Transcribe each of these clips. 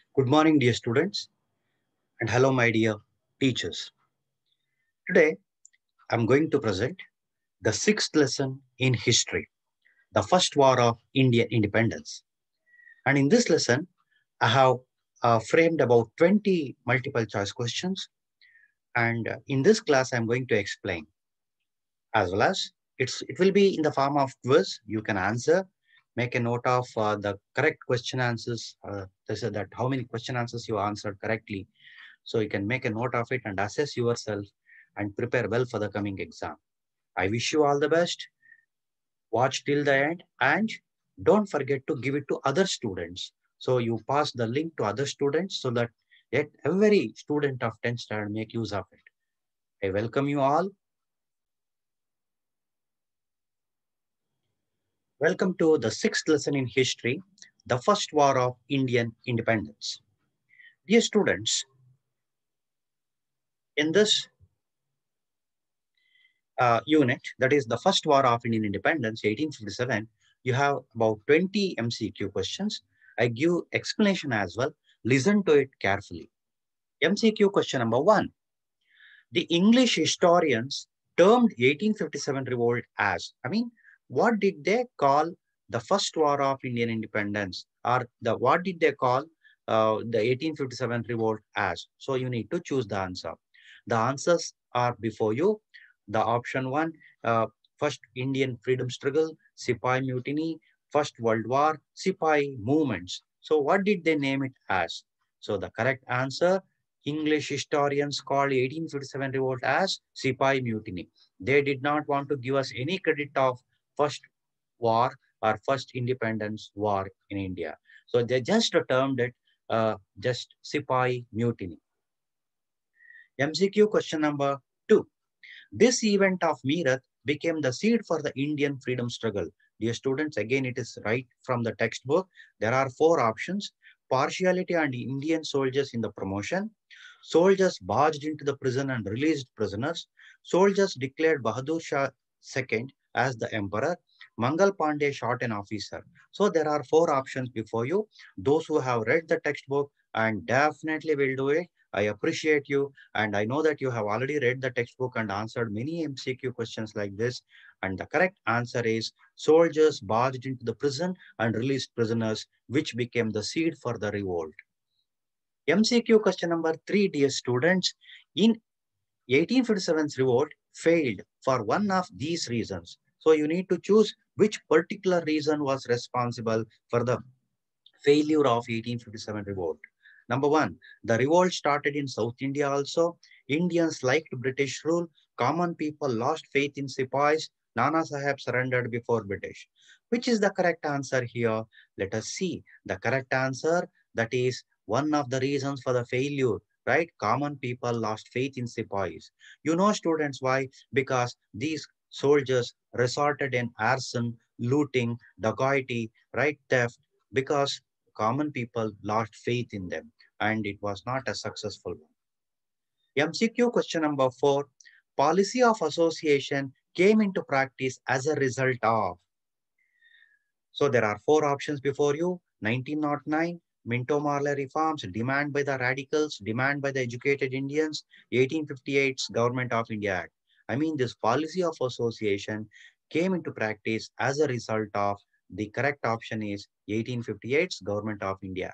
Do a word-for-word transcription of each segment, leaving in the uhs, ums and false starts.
Good morning, dear students, and hello, my dear teachers. Today, I'm going to present the sixth lesson in history, the first war of Indian independence. And in this lesson, I have uh, framed about twenty multiple choice questions. And uh, in this class, I'm going to explain as well as it's it will be in the form of quiz. You can answer, make a note of uh, the correct question answers. Uh, this is that how many question answers you answered correctly. So you can make a note of it and assess yourself and prepare well for the coming exam. I wish you all the best. Watch till the end and don't forget to give it to other students. So you pass the link to other students so that yet every student of tenth standard make use of it. I welcome you all. Welcome to the sixth lesson in history, the first war of Indian independence. Dear students, in this uh, unit, that is the first war of Indian independence, eighteen fifty-seven, you have about twenty M C Q questions. I give explanation as well. Listen to it carefully. M C Q question number one. The English historians termed eighteen fifty-seven revolt as, I mean, what did they call the first war of Indian independence? Or the what did they call uh, the eighteen fifty-seven revolt as? So you need to choose the answer. The answers are before you. The option one, uh, first Indian freedom struggle, Sipai mutiny, first World War, Sipai movements. So what did they name it as? So the correct answer, English historians called eighteen fifty-seven revolt as Sipai mutiny. They did not want to give us any credit of first war or first independence war in India. So they just termed it uh, just Sipai mutiny. M C Q question number two. This event of Meerut became the seed for the Indian freedom struggle. Dear students, again, it is right from the textbook. There are four options. Partiality and Indian soldiers in the promotion. Soldiers barged into the prison and released prisoners. Soldiers declared Bahadur Shah second as the emperor. Mangal Pandey shot an officer. So there are four options before you. Those who have read the textbook and definitely will do it, I appreciate you. And I know that you have already read the textbook and answered many M C Q questions like this. And the correct answer is soldiers barged into the prison and released prisoners, which became the seed for the revolt. M C Q question number three, dear students. In eighteen fifty-seven's revolt failed for one of these reasons. So you need to choose which particular reason was responsible for the failure of eighteen fifty-seven revolt. Number one, the revolt started in South India also. Indians liked British rule. Common people lost faith in Sipais. Nana Sahib surrendered before British. Which is the correct answer here? Let us see. The correct answer, that is one of the reasons for the failure, right? Common people lost faith in Sipais. You know, students, why? Because these soldiers resorted in arson, looting, dacoity, right? Theft, because common people lost faith in them and it was not a successful one. M C Q question number four. Policy of association came into practice as a result of. So there are four options before you. nineteen oh nine, Minto Marley reforms, demand by the radicals, demand by the educated Indians, eighteen fifty-eight's Government of India Act. I mean, this policy of association came into practice as a result of, the correct option is eighteen fifty-eight's Government of India.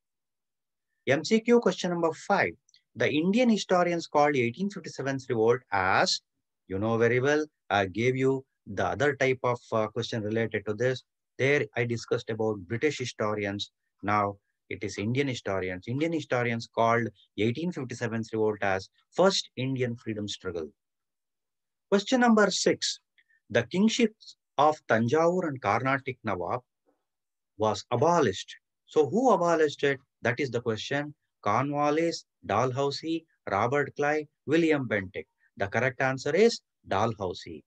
M C Q question number five. The Indian historians called eighteen fifty-seven's revolt as, you know very well, I gave you the other type of uh, question related to this. There I discussed about British historians. Now it is Indian historians. Indian historians called eighteen fifty-seven's revolt as first Indian freedom struggle. Question number six. The kingships of Tanjavur and Carnatic Nawab was abolished. So who abolished it? That is the question. Cornwallis, Dalhousie, Robert Clive, William Bentinck. The correct answer is Dalhousie.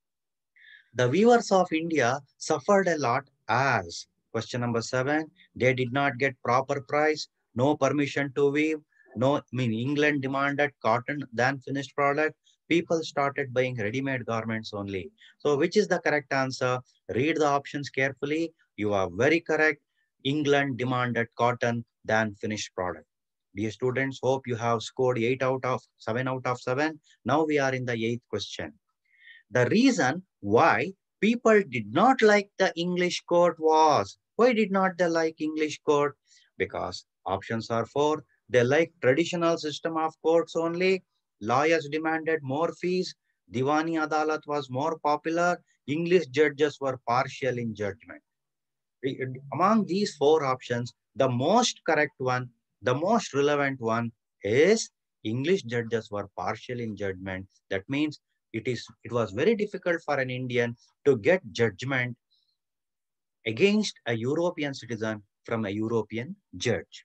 The weavers of India suffered a lot as, question number seven, they did not get proper price, no permission to weave, no, I mean, England demanded cotton than finished product. People started buying ready-made garments only. So which is the correct answer? Read the options carefully. You are very correct. England demanded cotton than finished product. Dear students, hope you have scored eight out of seven out of seven. Now we are in the eighth question. The reason why people did not like the English court was, why did not they like English court? Because options are four. They like traditional system of courts only. Lawyers demanded more fees. Diwani Adalat was more popular. English judges were partial in judgment. Among these four options, the most correct one, the most relevant one is English judges were partial in judgment. That means it is it was very difficult for an Indian to get judgment against a European citizen from a European judge.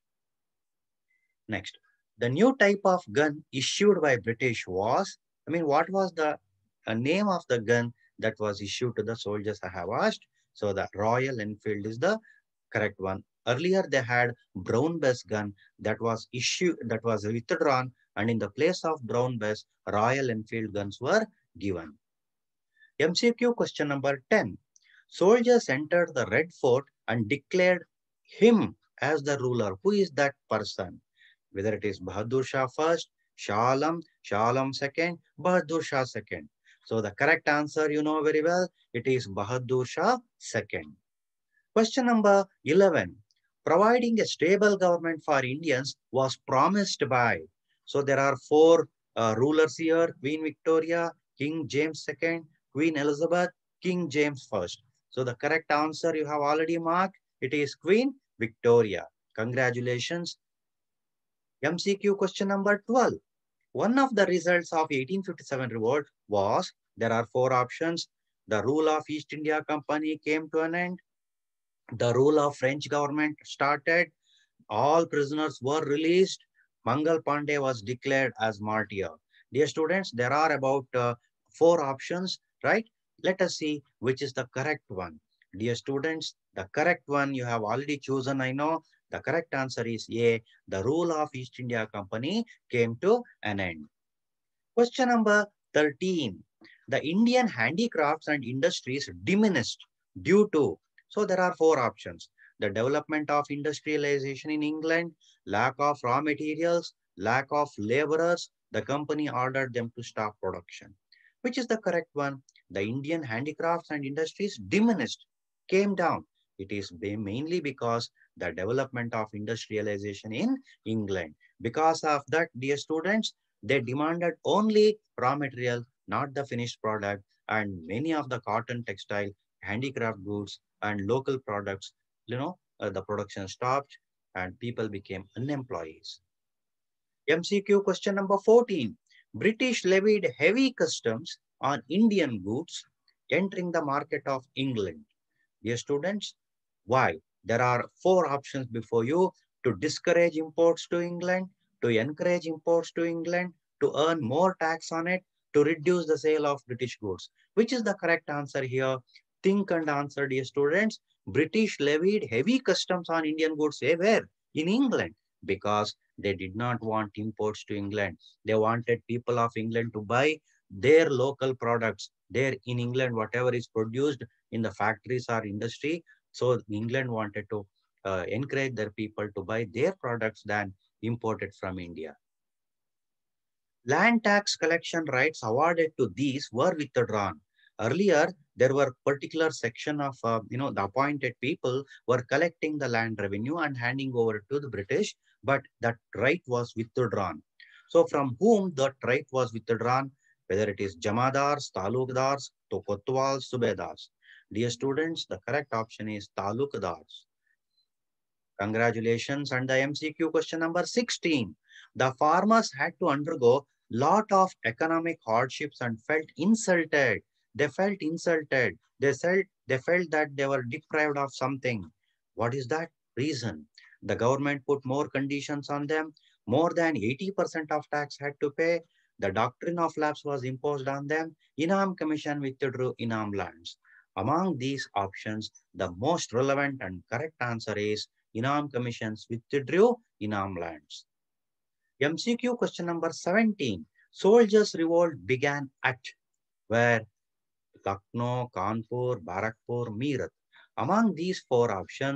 Next, the new type of gun issued by British was, I mean, what was the uh, name of the gun that was issued to the soldiers, I have asked. So the Royal Enfield is the correct one. Earlier they had brown bess gun that was issued, that was withdrawn, and in the place of brown bess, Royal Enfield guns were given. M C Q question number ten. Soldiers entered the Red Fort and declared him as the ruler. Who is that person? Whether it is Bahadur Shah first, Shah Alam, Shah Alam second, Bahadur Shah second. So the correct answer you know very well, it is Bahadur Shah second. Question number eleven. Providing a stable government for Indians was promised by. So there are four uh, rulers here, Queen Victoria, King James the Second, Queen Elizabeth, King James the First. So the correct answer you have already marked, it is Queen Victoria. Congratulations. M C Q question number twelve. One of the results of eighteen fifty-seven revolt was, there are four options. The rule of East India Company came to an end. The rule of French government started. All prisoners were released. Mangal Pandey was declared as martyr. Dear students, there are about uh, four options, right? Let us see which is the correct one. Dear students, the correct one you have already chosen, I know. The correct answer is A. The rule of East India Company came to an end. Question number thirteen. The Indian handicrafts and industries diminished due to, so there are four options. The development of industrialization in England, lack of raw materials, lack of laborers, the company ordered them to stop production. Which is the correct one? The Indian handicrafts and industries diminished, came down. It is mainly because the development of industrialization in England. Because of that, dear students, they demanded only raw material, not the finished product, and many of the cotton, textile, handicraft goods, and local products, you know, uh, the production stopped and people became unemployed. M C Q question number fourteen. British levied heavy customs on Indian goods entering the market of England. Dear students, why? There are four options before you: to discourage imports to England, to encourage imports to England, to earn more tax on it, to reduce the sale of British goods. Which is the correct answer here? Think and answer, dear students. British levied heavy customs on Indian goods. Say where? In England. Because they did not want imports to England. They wanted people of England to buy their local products. There in England, whatever is produced in the factories or industry. So England wanted to uh, encourage their people to buy their products than imported from India. Land tax collection rights awarded to these were withdrawn. Earlier, there were particular section of, uh, you know, the appointed people were collecting the land revenue and handing over to the British, but that right was withdrawn. So from whom that right was withdrawn? Whether it is Jamadars, Talukdars, to Kotwals, Subedars. Dear students, the correct option is Talukdars. Congratulations. And the M C Q question number sixteen. The farmers had to undergo lot of economic hardships and felt insulted. They felt insulted. They felt, they felt that they were deprived of something. What is that reason? The government put more conditions on them. More than eighty percent of tax had to pay. The doctrine of lapse was imposed on them. Inam Commission withdrew Inam lands. Among these options, the most relevant and correct answer is Inam Commissions withdrew Inam lands. M C Q question number seventeen. Soldiers' revolt began at where? Lucknow, Kanpur, Barakpur, Meerut. Among these four options,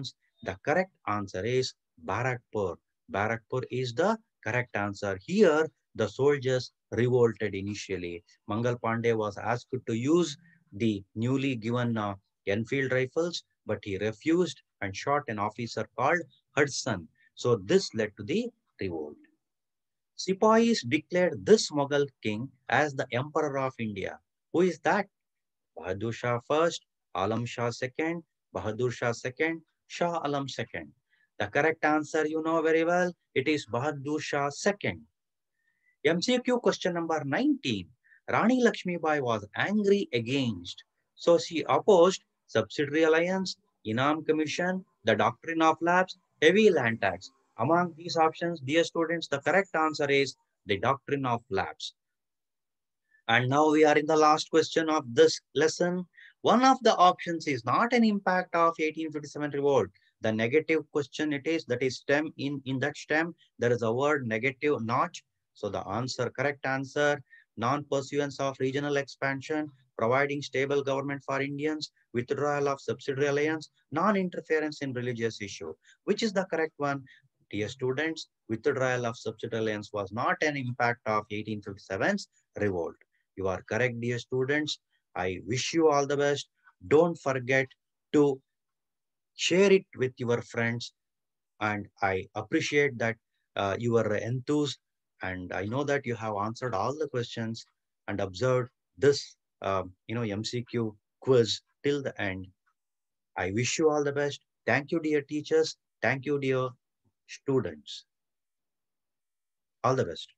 The correct answer is Barakpur. Barakpur is the correct answer. Here, the soldiers revolted initially. Mangal Pandey was asked to use the newly given uh, Enfield rifles, but he refused and shot an officer called Hudson. So this led to the revolt. Sepoys declared this Mughal king as the Emperor of India. Who is that? Bahadur Shah first, Alam Shah second, Bahadur Shah second, Shah Alam second. The correct answer you know very well. It is Bahadur Shah second. M C Q question number nineteen. Rani Lakshmi Bai was angry against. So she opposed subsidiary alliance, Inam Commission, the doctrine of lapse, heavy land tax. Among these options, dear students, the correct answer is the doctrine of lapse. And now we are in the last question of this lesson. One of the options is not an impact of eighteen fifty-seven revolt. The negative question it is, that is stem. In, in that stem, there is a word negative notch. So the answer, correct answer, non-pursuance of regional expansion, providing stable government for Indians, withdrawal of subsidiary alliance, non-interference in religious issue. Which is the correct one? Dear students, withdrawal of subsidiary alliance was not an impact of eighteen fifty-seven's revolt. You are correct, dear students. I wish you all the best. Don't forget to share it with your friends. And I appreciate that uh, you are enthused. And I know that you have answered all the questions and observed this, uh, you know, M C Q quiz till the end. I wish you all the best. Thank you, dear teachers. Thank you, dear students. All the best.